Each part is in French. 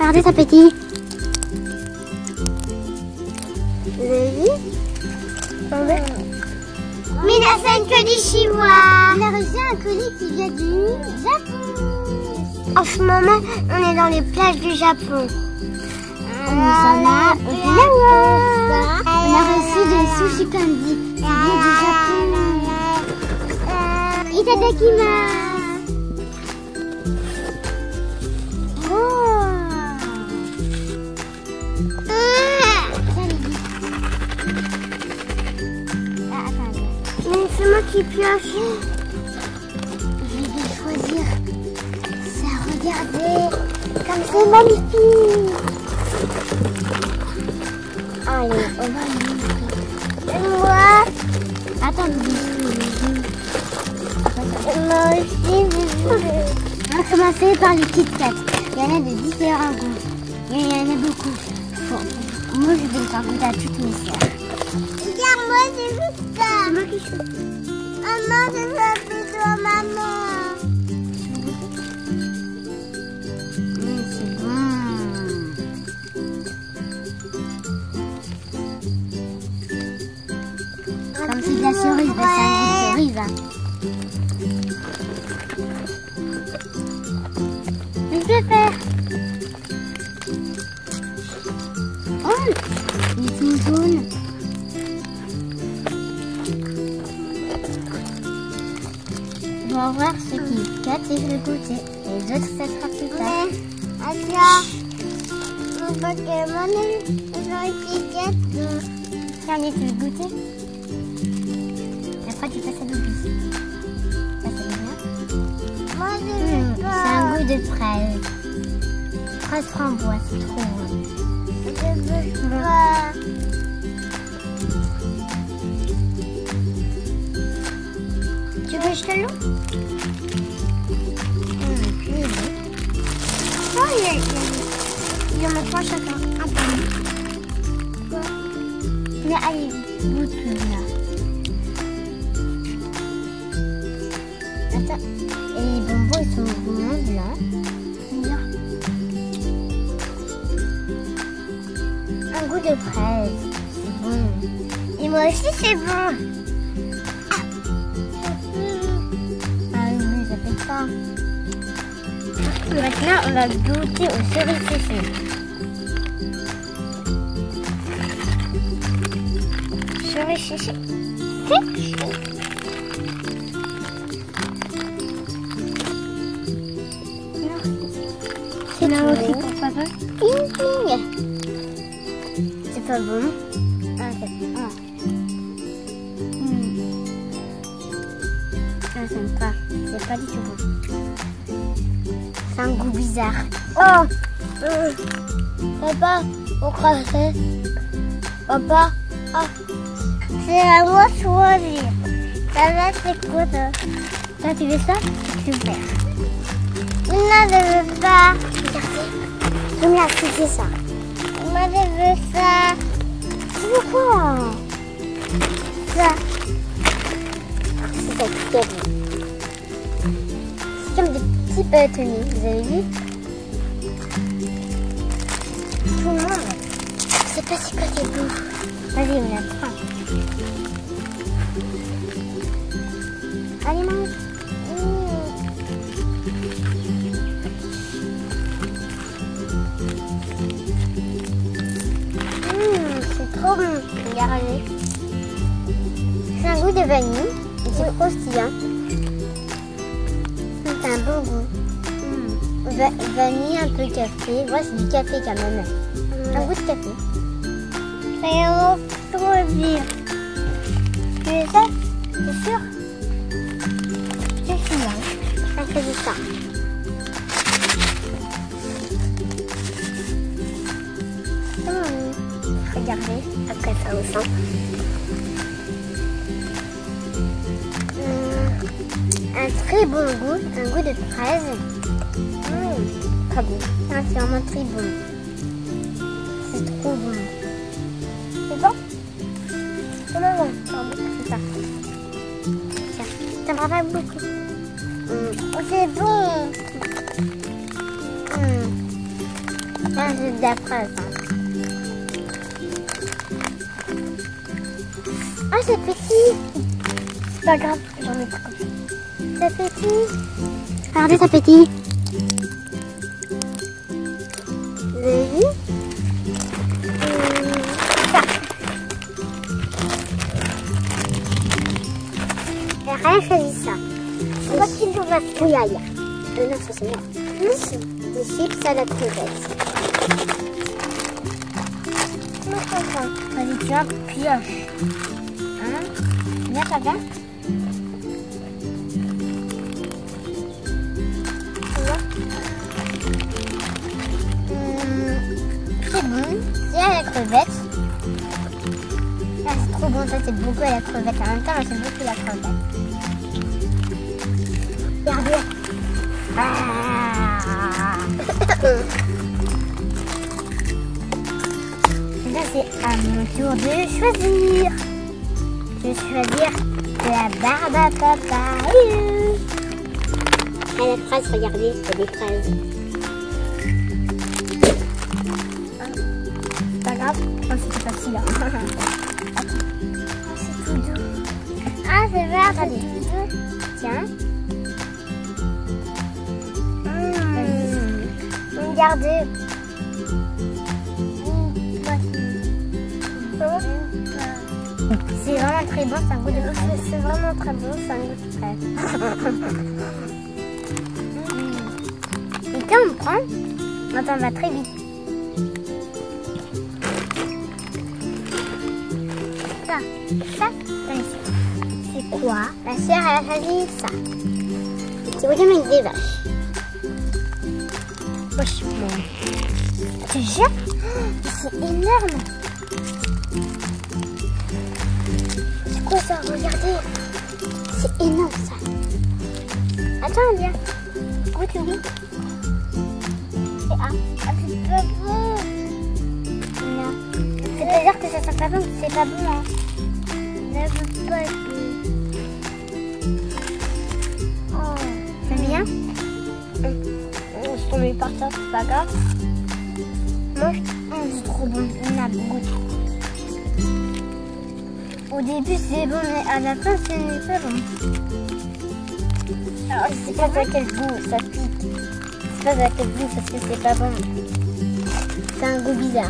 Regardez, ça pétille. Vous avez vu? Minasan konnichiwa. On a reçu un colis qui vient du Japon. En ce moment, on est dans les plages du Japon. On a reçu des sushi candy. C'est bien du Japon. Itadakimasu. C'est moi qui pioche. Je vais choisir ça. Regardez, comme c'est magnifique. Allez, on va le Et moi. Attends, moi aussi. On va commencer par les Kit Kat. Il y en a de différents goûts. Il y en a beaucoup. Bon, moi, je vais le faire goûter à toutes mes sœurs. Regarde, moi, j'ai vu ça. C'est moi qui choisis. Maman, je veux plutôt maman. C'est bon. Comme c'est de la cerise, c'est un goût de cerise. Mais je vais faire. Oh, il est tout jaune. On va voir ce qui Kat et je vais goûter. Les autres, ça sera plus tard. Attends, Pokémon, ils ont une Kit Kat. Tiens, tu veux goûter? Après, tu passes à l'oublier. Ça, c'est bien. Moi, je veux pas. C'est un goût de fraise. Fraise framboise, c'est trop bon. Je veux pas. Tu veux que je te l'ouvre? Oh, il y en a trois chacun. Un peu. Mais allez, goûte là. Attends. Et les bonbons, ils sont vraiment blancs. Bien. Un goût de fraise. C'est bon. Et moi aussi, c'est bon. Maintenant, on va goûter aux cerises séchées. Cerises séchées. C'est là aussi pour papa. C'est pas bon. Ah, c'est bon. Ça sent pas. C'est pas du tout bon. C'est un goût bizarre. Oh, papa, pourquoi c'est papa? Oh, c'est à moi de choisir. Ça va, c'est quoi ça? Toi, tu veux ça? Super. Non, je veux pas. Regardez. Je me la c'est ça. Moi, je veux ça. Tu veux quoi? Ça. C'est ça qui est bon. C'est comme des petits bâtonnets, vous avez vu? Tout le monde. Je sais pas c'est quoi c'est bon. Vas-y, on la prend. Allez, mange. C'est trop bon. Regardez. C'est un goût de vanille. Et c'est croustillant. C'est un bon goût. Vanille, un peu café. Ouais, c'est du café quand même. Un goût de café. C'est trop bien. Tu veux ça? C'est sûr? C'est sûr. Ça fait du ça. Regardez, après ça au sang. Un très bon goût, un goût de fraise. Très bon. C'est vraiment très bon. C'est trop bon. C'est bon? C'est bon. C'est ça. Tiens, ça me rappelle beaucoup. C'est bon. Ah, c'est de la fraise. Ah, c'est petit. C'est pas grave, j'en ai pas comme ça. C'est petit. Regardez, c'est petit. Vous avez vu? Ça. J'ai rien choisi ça. C'est quoi qu'il nous va faire? Non, ça c'est moi. Des chips à la crevette. Vas-y, tu as pioche. Hein? Viens, ça va? C'est bon. C'est à la crevette. Ah, c'est trop bon, ça c'est beaucoup à la crevette. En même temps, c'est beaucoup la crevette. Regardez. Ah. Là, c'est à mon tour de choisir. Je vais choisir la barbe à papa. Ah, la fraise, regardez, c'est des fraises. C'est pas grave, oh, c'était facile. Oh, c'est tout doux. Ah, c'est vert, c'est tout doux. Tiens. Regardez. C'est vraiment très bon, c'est un goût de fraise. C'est vraiment très bon, c'est un goût de fraise. Et quand on prend, ça va très vite. Ça, c'est quoi? La sœur, elle a choisi ça. C'est vraiment une des vaches. Wesh, tu jures? C'est énorme. C'est quoi ça? Regardez. C'est énorme ça. Attends, viens. Goûte le goût. C'est pas bon. Non. C'est-à-dire que ça sent pas bon, c'est pas bon. Hein. Ne veut pas oh. C'est bien? On se tombe par ça, c'est pas grave. Mange. C'est trop bon, on a goûté. Au début c'est bon, mais à la fin c'est pas bon. Alors je sais pas à quel goût, ça pique. Je sais pas à quel goût parce que c'est pas bon. C'est un goût bizarre.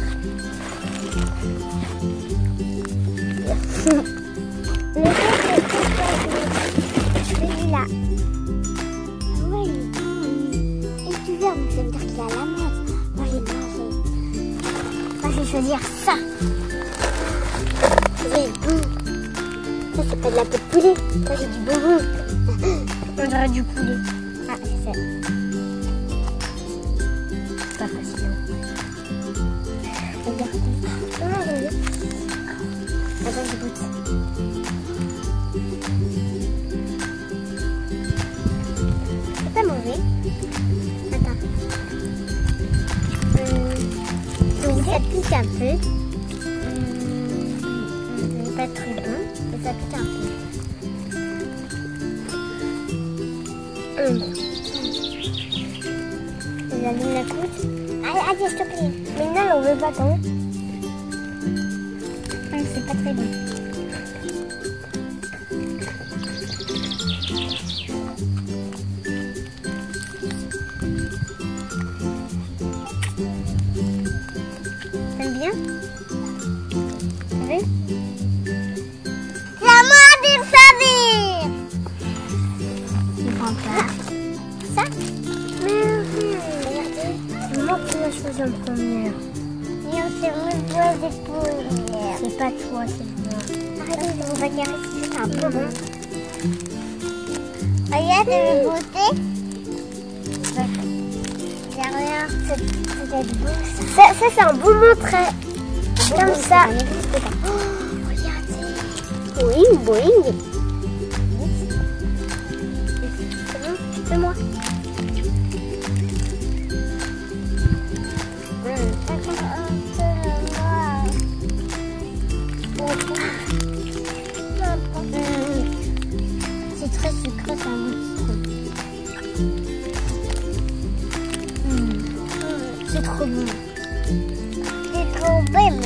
Le goût c'est celui-là. Oui, il est tout vert, donc ça veut dire qu'il a la menthe. Moi j'ai mangé. Moi je vais choisir ça. C'est bon. Ça c'est pas de la peau de poulet. Ça c'est du bonbon. On dirait du poulet. Ah, c'est ça. C'est pas facile. Regarde. Comment je vais? Attends, je goûte. C'est pas mauvais. Attends. Donc ça pique un peu. C'est pas très bon, mais ça pique un peu. J'allume la couche. Allez, s'il te plaît. Mais non, on veut pas tant. C'est pas très bon. T'aimes bien? Oui. C'est à moi de choisir. Je prends pas. Ça? Regardez. C'est moi qui l'ai choisi en première. C'est moi qui choisi en première. C'est pas toi, c'est moi. Arrêtez de vous bagarrer, c'est un peu bon. Regarde, de beauté. Derrière, c'est beau ça. Ça c'est un bonbon très... Comme ça. Oh, regardez. Boing, boing. C'est bon, fais-moi. C'est très sucré, c'est un goût de citron. C'est trop bon. C'est trop belle.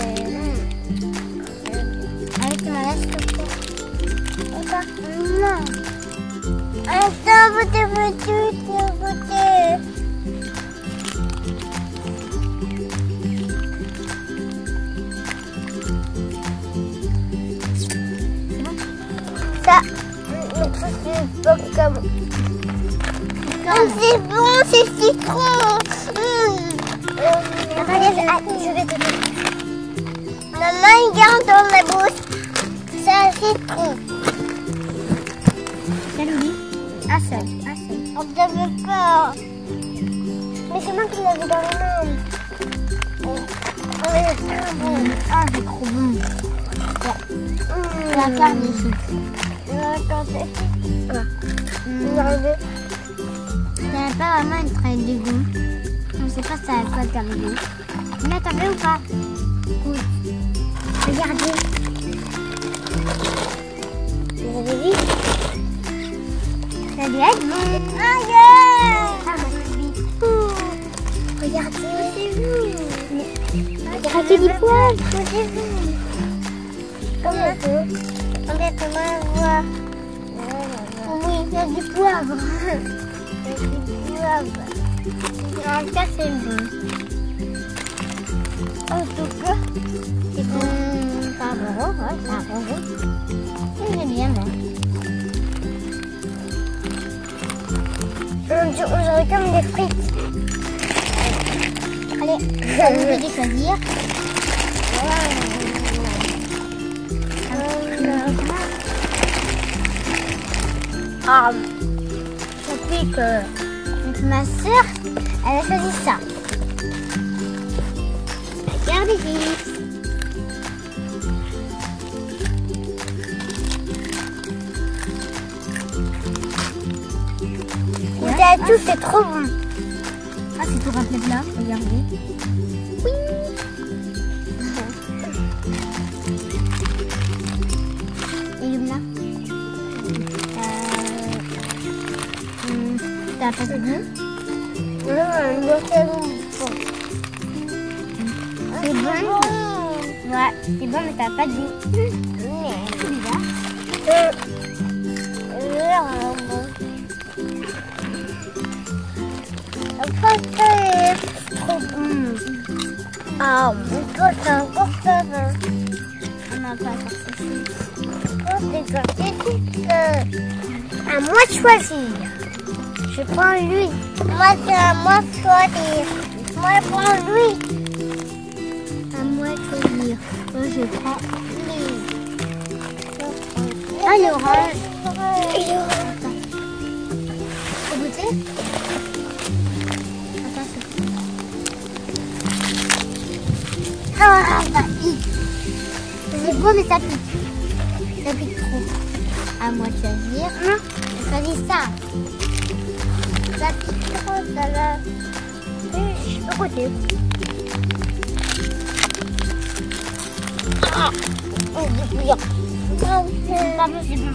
Allez, tu me laisses tout faire. Non. Attends, vous devez tout goûter. Ça, c'est pas comme... C'est bon, c'est citron. Regardez, je vais te donner. Maman, il garde dans la bouche. C'est un citron. Quel oui? Un seul. On avait peur. Mais c'est moi qui l'avais dans les mains. Oh, c'est trop bon. Ah, c'est trop bon. La carne ici. Attendez. Ça n'a pas vraiment une traîne de goût. Je ne sais pas si ça a quoi comme goût. Mais attendez ou pas? Oui. Regardez. Vous avez vu? Ça doit être bon. Aïe! Ah, moi, je suis. Regardez. Regardez du poil. Comment ça? On va voir. Oui, il y a du poivre. Il y a du poivre. En tout cas, c'est bon. En tout cas, C'est bon. Ça va, ouais, ça va. J'aime bien, mais. on dirait comme des frites. Allez, vous pouvez choisir. Je sais que Donc, ma soeur, elle a choisi ça. Regardez ici. goûter à tout, c'est trop bon. Ah, c'est pour un plat là, regardez. Oui. Et le là. T'as pas de goût? C'est bon. C'est bon. Ouais, c'est bon, mais t'as pas de goût. C'est bizarre. C'est trop bon. Ah, toi, c'est encore ça. On n'a pas encore C'est à moi de choisir. Je prends lui. Moi, c'est à moi de choisir. Moi, je prends lui. À moi de choisir. Moi, je prends Lui. Ah, l'orange. Et l'orange. Faut goûter? Attention. Ah, ça pique. C'est beau, mais ça pique. Ça pique trop. À moi de choisir. Je choisis ça. Ça pique trop, ça là. Je peux goûter. Ah, oh, du bouillon. C'est pas possible.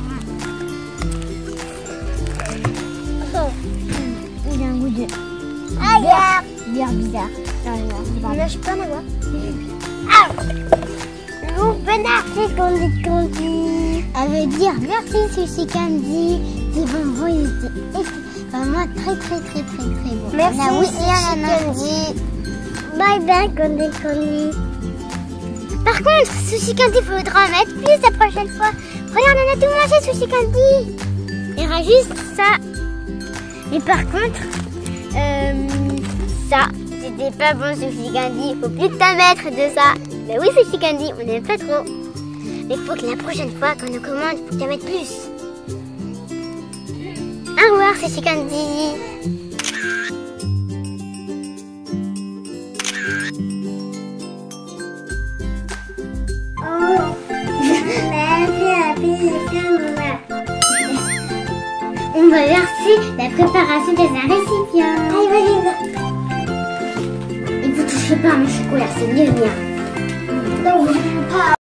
Il a un goût de Aïe! bière bizarre. Mais je peux en avoir. Ah! Loup, merci Candy. Elle veut dire merci Sushi Candy. Ces bonbons, ils étaient vraiment très très très très très bons. Merci, oui, Sushi et Candy. Bye bye Candy. Par contre, Sushi Candy, il faudra en mettre plus la prochaine fois. Regarde, on a tout mangé Sushi Candy. Il y aura juste ça. Mais par contre, ça, c'était pas bon Sushi Candy. Il faut plus que t'en mettre de ça. Mais oui, Sushi Candy, on n'aime pas trop. Mais il faut que la prochaine fois qu'on nous commande, il faut que t'en mettes plus. Au revoir Sushi Candy. On va verser la préparation dans un récipient. Allez, vas-y. Et vous touchez pas à mon chocolat, c'est mieux le mien. Non, pas.